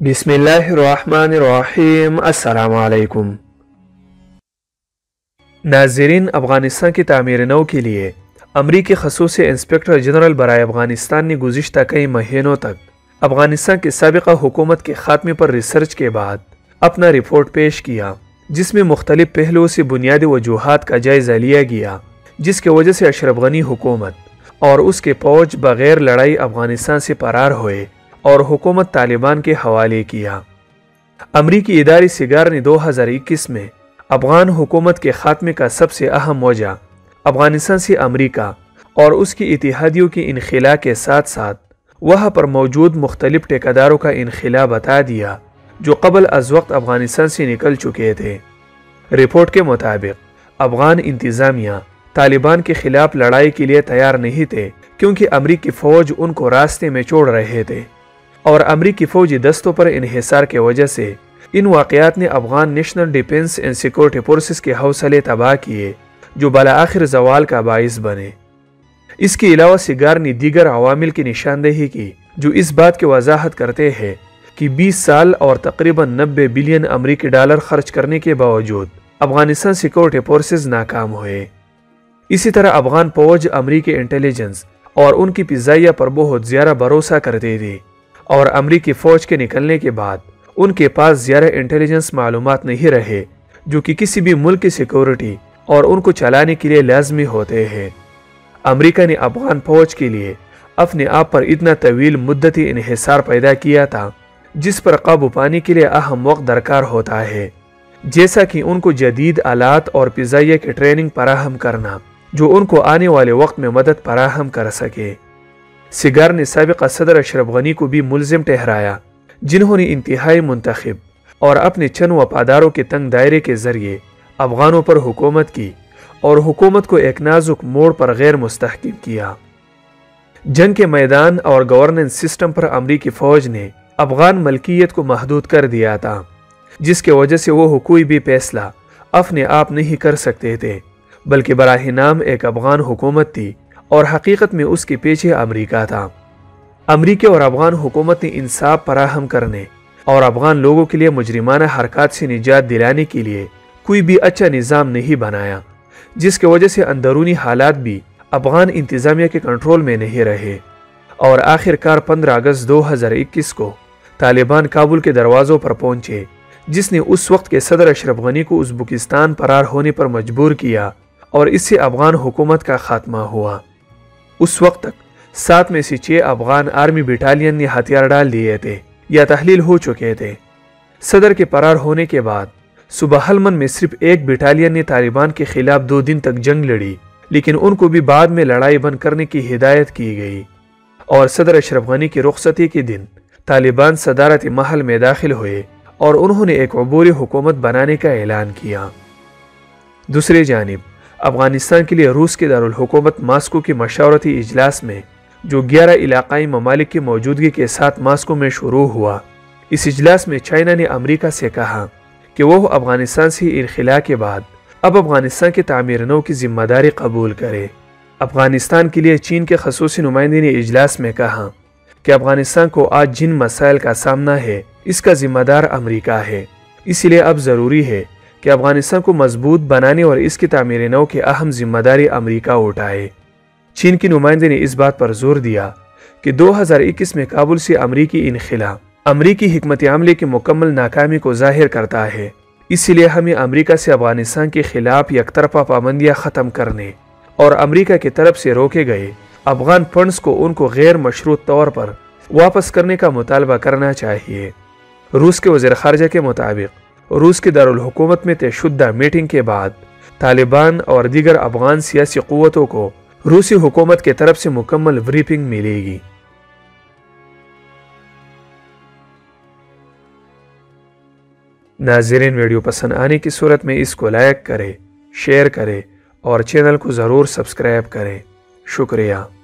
बिस्मिल्लाहिर्रहमानिर्रहीम। अस्सलाम वालेकुम नाज़रीन, अफ़गानिस्तान की तामीर नौ के लिए अमरीकी खसूसी इंस्पेक्टर जनरल बराए अफ़गानिस्तान ने गुज़िश्ता कई महीनों तक अफ़गानिस्तान की साबिक़ा हुकूमत के ख़ात्मे पर रिसर्च के बाद अपना रिपोर्ट पेश किया, जिसमें मुख्तलिफ पहलुओं से बुनियादी वजूहात का जायज़ा लिया गया, जिसकी वजह से अशरफ गनी हुकूमत और उसके फ़ौज बग़ैर लड़ाई अफ़गानिस्तान से फरार हुए और हुकूमत तालिबान के हवाले किया। अमरीकी इदारे सिगार ने 2021 में अफ़गान हुकूमत के ख़ात्मे का सबसे अहम वजह अफ़गानिस्तान से अमरीका और उसकी इत्तेहादियों की इनखिला के साथ साथ वहाँ पर मौजूद मुख्तलिफ ठेकेदारों का इनखिला बता दिया, जो क़बल अज़ वक्त अफ़गानिस्तान से निकल चुके थे। रिपोर्ट के मुताबिक अफ़गान इंतज़ामिया तालिबान के ख़िलाफ़ लड़ाई के लिए तैयार नहीं थे, क्योंकि अमरीकी फ़ौज उनको रास्ते में छोड़ रहे थे और अमरीकी फ़ौजी दस्तों पर इन्हिसार के वजह से इन वाक़यात ने Afghan national defence and security forces के हौसले तबाह किए, जो बला आखिर जवाल का बाइस बने। इसके अलावा सिगार ने दीगर अवामिल की निशानदेही की, जो इस बात की वजाहत करते हैं कि 20 साल और तकरीबन 90 बिलियन अमरीकी डॉलर खर्च करने के बावजूद अफ़गानिस्तान सिक्योरिटी फोर्सेस नाकाम हुए। इसी तरह अफ़गान फ़ौज अमरीकी इंटेलिजेंस और उनकी फ़िज़ाइया पर बहुत ज़्यादा भरोसा करती थी और अमरीकी फ़ौज के निकलने के बाद उनके पास ज़्यादा इंटेलिजेंस मालूमात नहीं रहे, जो कि किसी भी मुल्क की सिक्योरिटी और उनको चलाने के लिए लाजमी होते हैं। अमरीका ने अफ़गान फ़ौज के लिए अपने आप पर इतना तवील मुद्दती इन्हिसार पैदा किया था, जिस पर काबू पाने के लिए अहम वक्त दरकार होता है, जैसा कि उनको जदीद आलात और फ़िज़ाइया की ट्रेनिंग फराहम करना, जो उनको आने वाले वक्त में मदद फराहम कर सके। सिगार ने साबिक़ा सदर अशरफ गनी को भी मुल्ज़िम ठहराया, जिन्होंने इंतहाई मुंतखब और अपने चंद वफादारों के तंग दायरे के ज़रिए अफ़गानों पर हुकूमत की और हुकूमत को एक नाजुक मोड़ पर गैर मुस्तहकम किया। जंग के मैदान और गवर्नेंस सिस्टम पर अमरीकी फ़ौज ने अफ़गान मलकियत को महदूद कर दिया था, जिसके वजह से वो कोई भी फैसला अपने आप नहीं कर सकते थे, बल्कि बराह नाम एक अफ़गान हुकूमत थी और हकीकत में उसके पीछे अमरीका था। अमरीकी और अफ़गान हुकूमत ने इंसाफ फराहम करने और अफ़गान लोगों के लिए मुजरिमाना हरकत से निजात दिलाने के लिए कोई भी अच्छा निज़ाम नहीं बनाया, जिसकी वजह से अंदरूनी हालात भी अफ़गान इंतज़ामिया के कंट्रोल में नहीं रहे और आखिरकार 15 अगस्त 2021 को तालिबान काबुल के दरवाज़ों पर पहुंचे, जिसने उस वक्त के सदर अशरफ गनी को उज़्बेकिस्तान फरार होने पर मजबूर किया और इससे अफ़गान हुकूमत का खात्मा हुआ। उस वक्त तक 7 में से 6 अफ़गान आर्मी बटालियन ने हथियार डाल दिए थे या तहलील हो चुके थे। सदर के फरार होने के बाद सुबह हलमन में सिर्फ एक बटालियन ने तालिबान के खिलाफ 2 दिन तक जंग लड़ी, लेकिन उनको भी बाद में लड़ाई बंद करने की हिदायत की गई और सदर अशरफ गनी की रुखसती के दिन तालिबान सदारती महल में दाखिल हुए और उन्होंने एक अबूरी हुकूमत बनाने का ऐलान किया। दूसरी जानिब अफ़गानिस्तान के लिए रूस के दारुल हुकूमत मास्को की मशावरती इजलास में, जो 11 इलाकाई ममालिक की मौजूदगी के साथ मास्को में शुरू हुआ, इस इजलास में चाइना ने अमरीका से कहा कि वह अफ़गानिस्तान से इनखिला के बाद अब अफ़गानिस्तान की तामीर नौ की जिम्मेदारी कबूल करे। अफ़गानिस्तान के लिए चीन के खसूसी नुमाइंदे ने इजलास में कहा कि अफ़गानिस्तान को आज जिन मसाइल का सामना है, इसका जिम्मेदार अमरीका है, इसलिए अब ज़रूरी है कि अफ़गानिस्तान को मजबूत बनाने और इसकी तामीर नौ की अहम जिम्मेदारी अमरीका उठाए। चीन के नुमाइंदे ने इस बात पर जोर दिया कि 2021 में काबुल से अमरीकी इनखिला अमरीकी हिकमत अमली की मुकम्मल नाकामी को जाहिर करता है, इसलिए हमें अमरीका से अफ़गानिस्तान के खिलाफ यकतरफा पाबंदियाँ ख़त्म करने और अमरीका की तरफ से रोके गए अफ़गान फंड्स को उनको गैर मशरूत तौर पर वापस करने का मुतालबा करना चाहिए। रूस के वज़ीर ख़ारजा के मुताबिक रूस के दारुल हुकूमत में तयशुदा मीटिंग के बाद तालिबान और दीगर अफ़गान सियासी क़ुव्वतों को रूसी हुकूमत की तरफ से मुकम्मल ब्रीफिंग मिलेगी। नाज़रीन, वीडियो पसंद आने की सूरत में इसको लाइक करें, शेयर करें और चैनल को ज़रूर सब्सक्राइब करें। शुक्रिया।